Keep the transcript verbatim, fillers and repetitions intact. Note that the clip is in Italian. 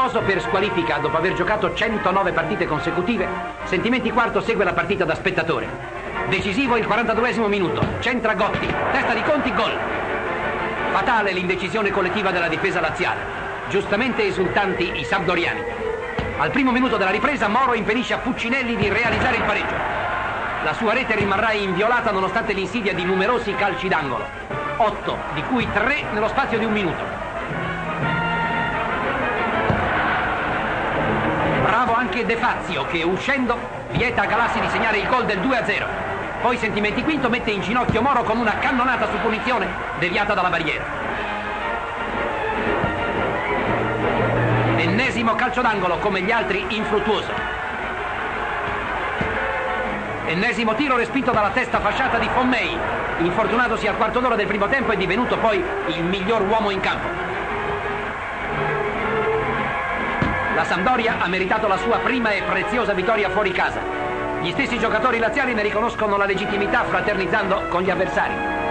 riposo per squalifica dopo aver giocato centonove partite consecutive, Sentimenti Quarto segue la partita da spettatore. Decisivo il quarantaduesimo minuto, centra Gotti, testa di Conti, gol. Fatale l'indecisione collettiva della difesa laziale. Giustamente esultanti i sampdoriani. Al primo minuto della ripresa Moro impedisce a Puccinelli di realizzare il pareggio. La sua rete rimarrà inviolata nonostante l'insidia di numerosi calci d'angolo. Otto, di cui tre nello spazio di un minuto. Bravo anche De Fazio che, uscendo, vieta a Galassi di segnare il gol del due a zero. Poi Sentimenti Quinto mette in ginocchio Moro con una cannonata su punizione deviata dalla barriera. Ennesimo calcio d'angolo, come gli altri infruttuoso. Ennesimo tiro respinto dalla testa fasciata di Fommei, infortunatosi al quarto d'ora del primo tempo e divenuto poi il miglior uomo in campo. La Sampdoria ha meritato la sua prima e preziosa vittoria fuori casa. Gli stessi giocatori laziali ne riconoscono la legittimità fraternizzando con gli avversari.